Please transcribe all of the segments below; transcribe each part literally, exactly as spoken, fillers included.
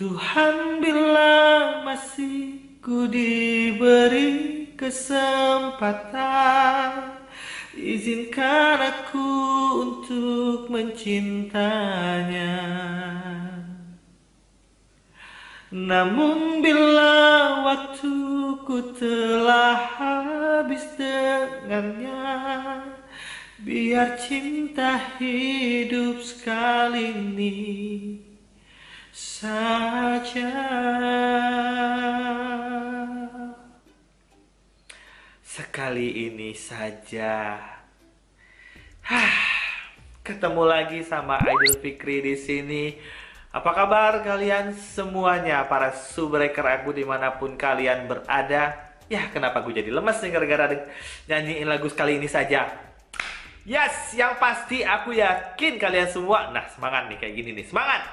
Tuhan, bila masih ku diberi kesempatan, izinkan aku untuk mencintanya. Namun bila waktuku telah habis dengannya, biar cinta hidup sekali ini saja. Sekali ini saja. Hah, ketemu lagi sama Aidil Fikri di sini. Apa kabar kalian semuanya, para subbreaker aku dimanapun kalian berada? Ya, kenapa gue jadi lemes nih gara-gara nyanyiin lagu sekali ini saja? Yes, yang pasti aku yakin kalian semua, nah semangat nih kayak gini nih, semangat!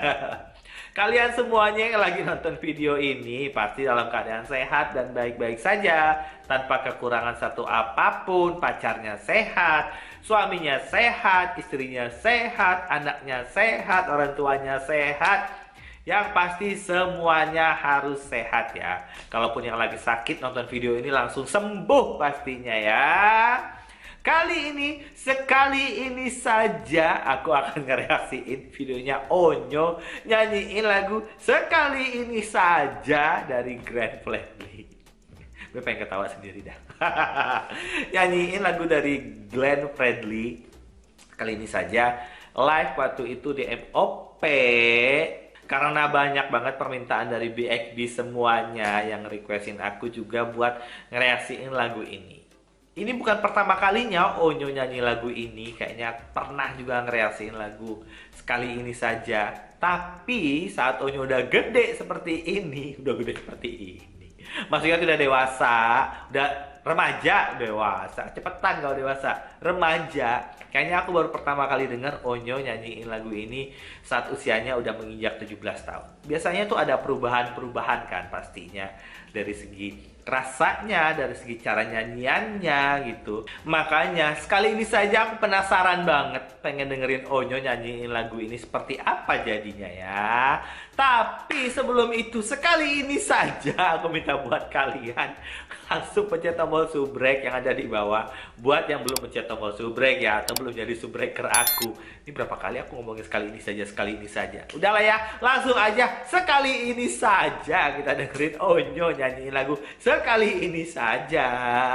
Kalian semuanya yang lagi nonton video ini pasti dalam keadaan sehat dan baik-baik saja, tanpa kekurangan satu apapun. Pacarnya sehat, suaminya sehat, istrinya sehat, anaknya sehat, orang tuanya sehat. Yang pasti semuanya harus sehat ya. Kalaupun yang lagi sakit nonton video ini langsung sembuh pastinya ya. Kali ini, sekali ini saja aku akan ngereaksiin videonya Onyo nyanyiin lagu Sekali Ini Saja dari Glenn Fredly. Gue pengen ketawa sendiri dah. Nyanyiin lagu dari Glenn Fredly Kali Ini Saja live waktu itu di M O P. Karena banyak banget permintaan dari B X B semuanya yang requestin aku juga buat ngereaksiin lagu ini. Ini bukan pertama kalinya Onyo nyanyi lagu ini, kayaknya pernah juga ngereaksiin lagu Sekali Ini Saja. Tapi saat Onyo udah gede seperti ini, udah gede seperti ini, maksudnya udah dewasa, udah remaja, dewasa, cepetan kalau dewasa, remaja. Kayaknya aku baru pertama kali dengar Onyo nyanyiin lagu ini saat usianya udah menginjak tujuh belas tahun. Biasanya tuh ada perubahan-perubahan kan pastinya, dari segi rasanya, dari segi cara nyanyiannya gitu. Makanya sekali ini saja aku penasaran banget pengen dengerin Onyo nyanyiin lagu ini seperti apa jadinya ya. Tapi sebelum itu, sekali ini saja aku minta buat kalian langsung pencet tombol subrek yang ada di bawah. Buat yang belum pencet tombol subrek ya, atau belum jadi subbreaker aku. Ini berapa kali aku ngomongin sekali ini saja, sekali ini saja. Udahlah ya, langsung aja sekali ini saja kita dengerin Onyo nyanyiin lagu Sekali Ini Saja.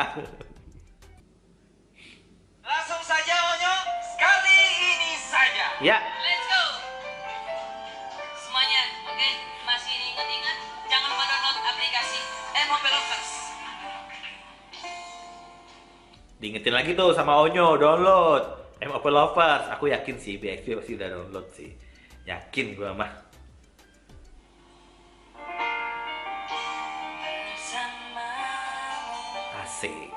Langsung saja Onyo, sekali ini saja. Ya. Let's go. Semuanya, oke? Okay? Masih ingat-ingat? Jangan lupa download aplikasi M O P Lovers. Diingetin lagi tuh sama Onyo, download M O P Lovers. Aku yakin sih B X B pasti udah download sih. Yakin gua mah. Asik.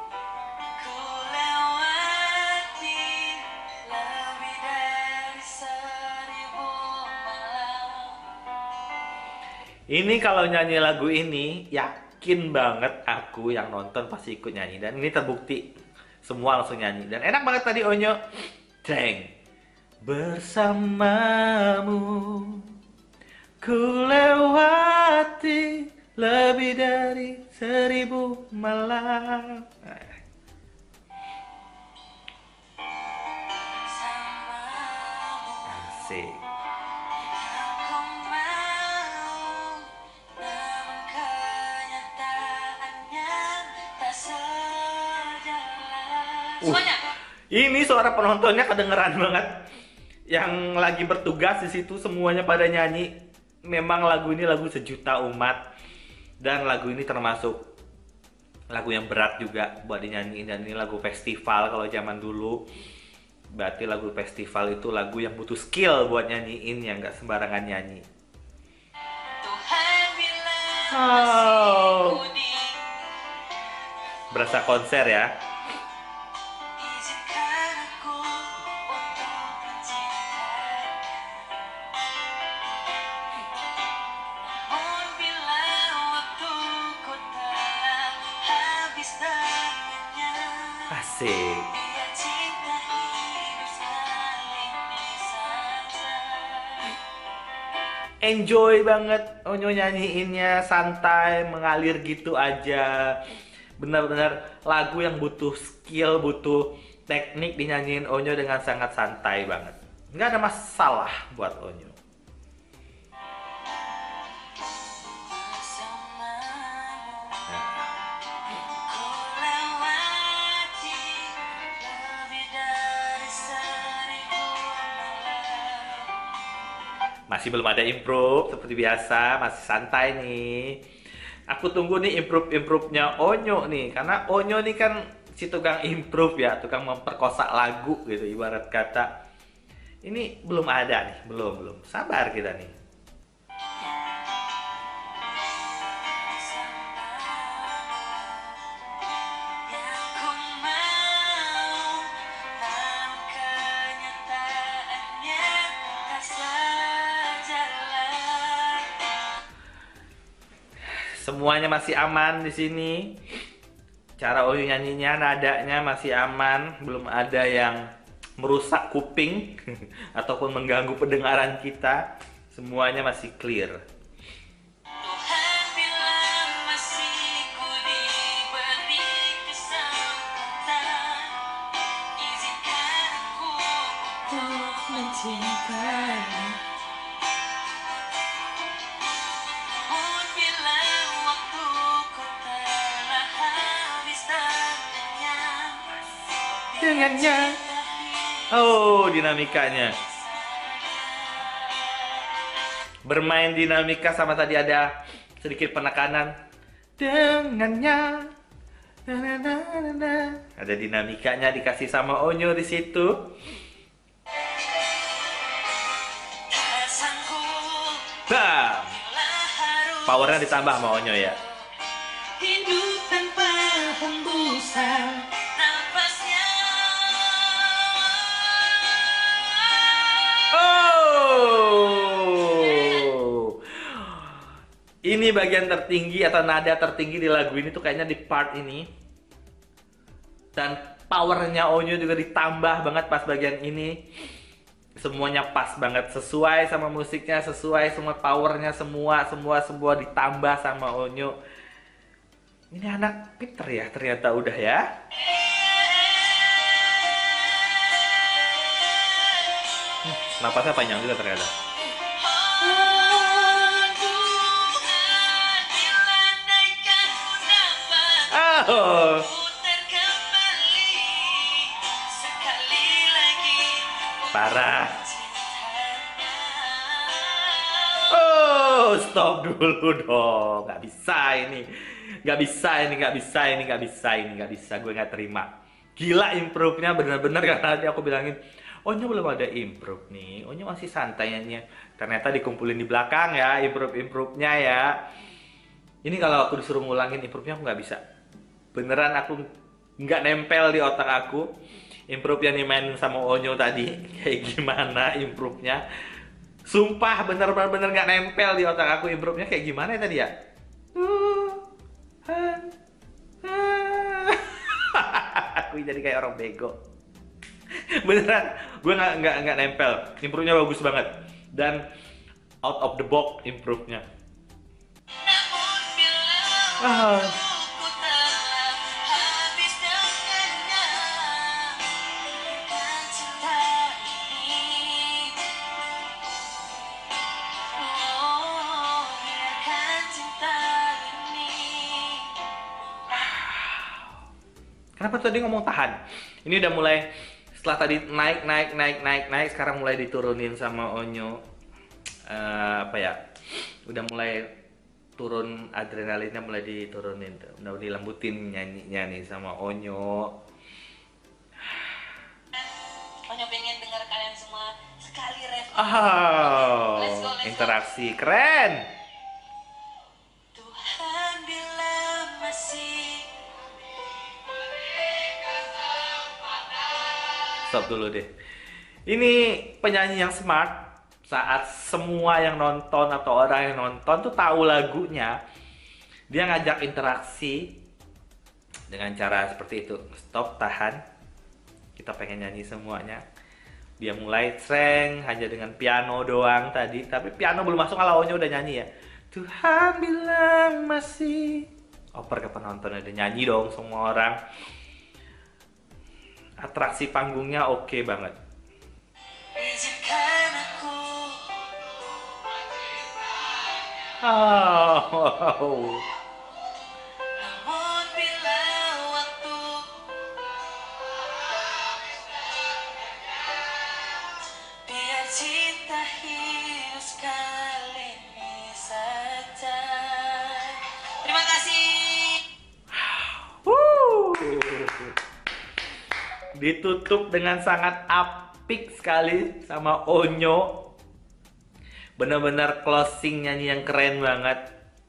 Ini kalau nyanyi lagu ini, yakin banget aku yang nonton pasti ikut nyanyi. Dan ini terbukti, semua langsung nyanyi. Dan enak banget tadi Onyo. Ceng. Bersamamu ku lewati lebih dari seribu malam. Asik. Uh, ini suara penontonnya kedengeran banget. Yang lagi bertugas di situ semuanya pada nyanyi. Memang lagu ini lagu sejuta umat. Dan lagu ini termasuk lagu yang berat juga buat dinyanyiin. Dan ini lagu festival kalau zaman dulu. Berarti lagu festival itu lagu yang butuh skill buat nyanyiin, yang gak sembarangan nyanyi. Oh. Berasa konser ya. Asik. enjoy banget Onyo nyanyiinnya, santai, mengalir gitu aja. Benar-benar lagu yang butuh skill, butuh teknik dinyanyiin Onyo dengan sangat santai banget. Nggak ada masalah buat Onyo. Masih belum ada improve seperti biasa, masih santai nih. Aku tunggu nih improve-improve-nya Onyo nih, karena Onyo nih kan si tukang improve ya, tukang memperkosa lagu gitu ibarat kata. Ini belum ada nih, belum belum. Sabar kita nih. Semuanya masih aman di sini. Cara Onyo nyanyinya, nadanya masih aman, belum ada yang merusak kuping ataupun mengganggu pendengaran kita. Semuanya masih clear. Tuhan bilang masih ku diberi kesempatan, izinkan aku untuk mencintai. Pun bilang waktuku telah habis dengannya. Dengannya. Oh, dinamikanya. Bermain dinamika sama tadi ada sedikit penekanan. Dengannya. Na, na, na, na, na. Ada dinamikanya dikasih sama Onyo di situ. Bam. Powernya ditambah sama Onyo ya. Hidup tanpa hembusan nafasnya. Oh. Ini bagian tertinggi atau nada tertinggi di lagu ini tuh kayaknya di part ini. Dan powernya Onyo juga ditambah banget pas bagian ini. Semuanya pas banget, sesuai sama musiknya, sesuai semua powernya, semua semua semua ditambah sama Onyo. Ini anak pinter ya ternyata udah ya. Hmm, napasnya panjang juga ternyata. Oh. Parah. Oh, stop dulu dong. Gak bisa ini. Gak bisa ini, gak bisa ini, gak bisa ini, gak bisa. Gue gak terima. Gila improve-nya bener-bener karena tadi aku bilangin, Onyo belum ada improve nih. Onyo masih santai nyanyinya. Ternyata dikumpulin di belakang ya, improve-improve-nya ya. Ini kalau aku disuruh ngulangin improve-nya aku gak bisa. Beneran aku gak nempel di otak aku. Improve yang dimainin sama Onyo tadi kayak gimana improve-nya. Sumpah bener-bener gak nempel di otak aku improve-nya kayak gimana ya tadi ya. Aku jadi kayak orang bego. Beneran, gue gak, gak, gak nempel. Improve-nya bagus banget. Dan out of the box improve-nya. Ah. Kenapa tadi ngomong tahan? Ini udah mulai setelah tadi naik naik naik naik naik sekarang mulai diturunin sama Onyo. Uh, apa ya? Udah mulai turun adrenalinnya mulai diturunin tuh. Udah dilembutin nyanyinya nih sama Onyo. Onyo pengen dengar kalian semua sekali ref. Oh, Let's go, let's go. interaksi keren. Tuhan bilang masih. Stop dulu deh. Ini penyanyi yang smart. Saat semua yang nonton atau orang yang nonton tuh tahu lagunya, dia ngajak interaksi dengan cara seperti itu. Stop, tahan. Kita pengen nyanyi semuanya. Dia mulai sreng hanya dengan piano doang tadi, tapi piano belum masuk kalau Onyo udah nyanyi ya. Tuhan bilang masih, oper ke penonton udah nyanyi dong semua orang. Atraksi panggungnya oke banget. Izinkan aku Oh, namun bila waktu biar cinta hidup sekali ini saja. Terima kasih. Wuh. Ditutup dengan sangat apik sekali sama Onyo. Bener-bener closing nyanyi yang keren banget.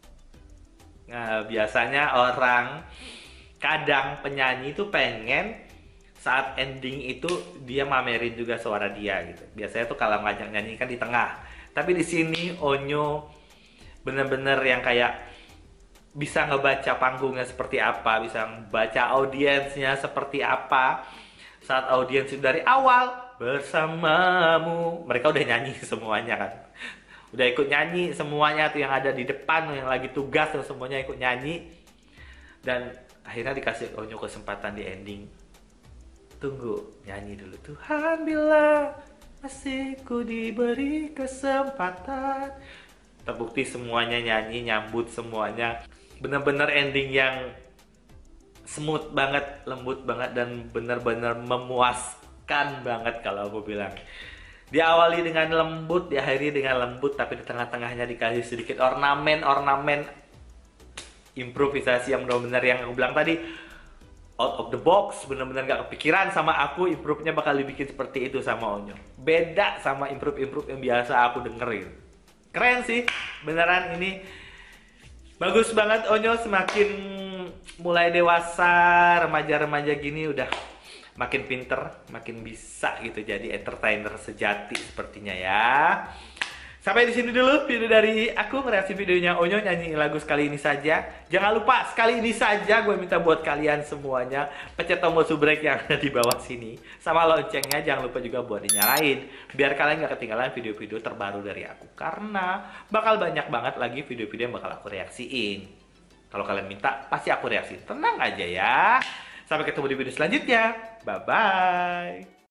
Nah, biasanya orang kadang penyanyi itu pengen saat ending itu dia mamerin juga suara dia gitu. Biasanya tuh kalau ngajak nyanyi kan di tengah. Tapi di sini Onyo bener-bener yang kayak bisa ngebaca panggungnya seperti apa, bisa ngebaca audiensnya seperti apa. Saat audiens dari awal bersamamu, mereka udah nyanyi semuanya kan. Udah ikut nyanyi semuanya tuh yang ada di depan, yang lagi tugas tuh semuanya ikut nyanyi. Dan akhirnya dikasih Onyo kesempatan di ending. Tunggu, nyanyi dulu. Tuhan bilang masih ku diberi kesempatan. Terbukti semuanya nyanyi, nyambut semuanya. Bener-bener ending yang smooth banget, lembut banget, dan bener-bener memuaskan banget kalau aku bilang. Diawali dengan lembut, diakhiri dengan lembut, tapi di tengah-tengahnya dikasih sedikit ornamen-ornamen improvisasi yang benar-benar yang aku bilang tadi out of the box, benar-benar gak kepikiran sama aku improve-nya bakal dibikin seperti itu sama Onyo. Beda sama improve-improve yang biasa aku dengerin. Keren sih, beneran ini bagus banget. Onyo semakin mulai dewasa, remaja-remaja gini udah makin pinter, makin bisa gitu jadi entertainer sejati sepertinya ya. Sampai di sini dulu video dari aku, reaksi videonya Onyo nyanyi lagu Sekali Ini Saja. Jangan lupa sekali ini saja gue minta buat kalian semuanya pencet tombol subrek yang ada di bawah sini, sama loncengnya jangan lupa juga buat dinyalain biar kalian gak ketinggalan video-video terbaru dari aku, karena bakal banyak banget lagi video-video yang bakal aku reaksiin. Kalau kalian minta pasti aku reaksiin, tenang aja ya. Sampai ketemu di video selanjutnya. Bye-bye.